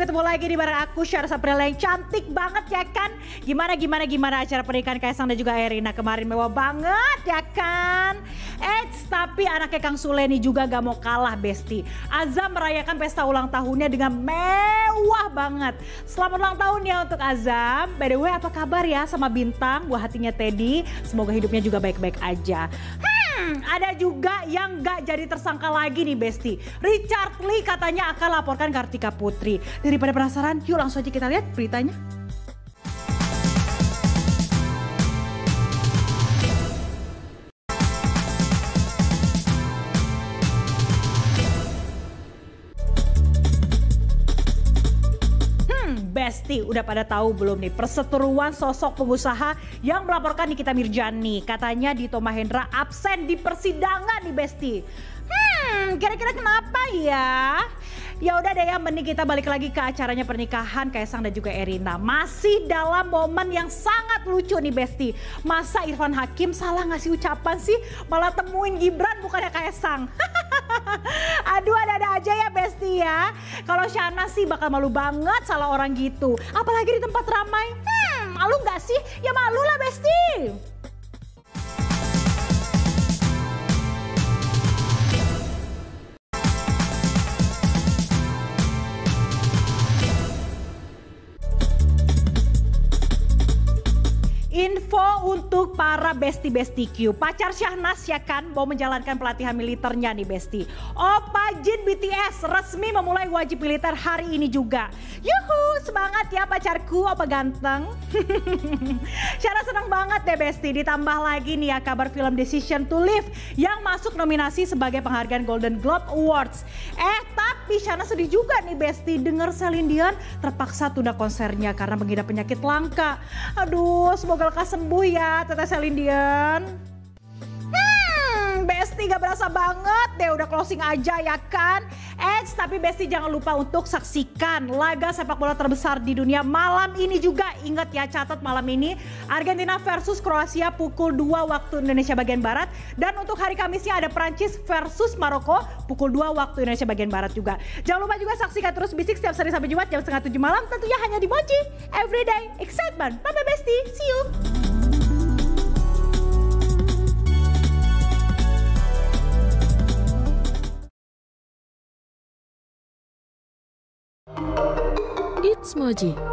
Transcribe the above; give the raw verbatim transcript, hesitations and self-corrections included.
ketemu lagi di bareng aku Syara Saprilla yang cantik banget ya kan. Gimana gimana gimana acara pernikahan Kaisang dan juga Erina kemarin, mewah banget ya kan. Eits, tapi anaknya Kang Sule ini juga gak mau kalah Besti. Azam merayakan pesta ulang tahunnya dengan mewah banget. Selamat ulang tahun ya untuk Azam. By the way, apa kabar ya sama Bintang, buah hatinya Teddy. Semoga hidupnya juga baik-baik aja. Hmm, ada juga yang gak jadi tersangka lagi nih Besti. Richard Lee katanya akan laporkan Kartika Putri. Daripada penasaran, yuk langsung aja kita lihat beritanya. Besti, udah pada tahu belum nih perseteruan sosok pengusaha yang melaporkan Nikita Mirjani. Katanya Dito Mahendra absen di persidangan nih Besti. Hmm, kira-kira kenapa ya? Ya udah deh ya, mending kita balik lagi ke acaranya pernikahan Kaisang dan juga Erina. Masih dalam momen yang sangat lucu nih Besti. Masa Irfan Hakim salah ngasih ucapan sih? Malah temuin Gibran bukannya Kaisang. Aduh, ada-ada aja ya Besti ya. Kalau Shana sih bakal malu banget salah orang gitu. Apalagi di tempat ramai. Hmm, malu gak sih? Ya malu lah Besti. Info untuk para Besti-Besti Q. Pacar Syahnas ya kan mau menjalankan pelatihan militernya nih Besti. Oppa Jin B T S resmi memulai wajib militer hari ini juga. Yuhu, semangat ya pacarku, Oppa ganteng. Syara senang banget deh Besti. Ditambah lagi nih ya kabar film Decision to Live yang masuk nominasi sebagai penghargaan Golden Globe Awards. Eh tapi Syana sedih juga nih Besti dengar Celine Dion terpaksa tunda konsernya karena mengidap penyakit langka. Aduh, semoga lekas sembuh ya Teteh Celine Dion. Hmm, Besti gak berasa banget deh udah closing aja ya kan. Eits, tapi Besti jangan lupa untuk saksikan laga sepak bola terbesar di dunia malam ini juga. Ingat ya, catat malam ini Argentina versus Kroasia pukul dua waktu Indonesia bagian Barat. Dan untuk hari Kamisnya ada Prancis versus Maroko pukul dua waktu Indonesia bagian Barat juga. Jangan lupa juga saksikan terus Bisik setiap Senin sampai Jumat jam setengah tujuh malam. Tentunya hanya di Moji. Everyday excitement. Bye bye Besti, see you. It's Moji.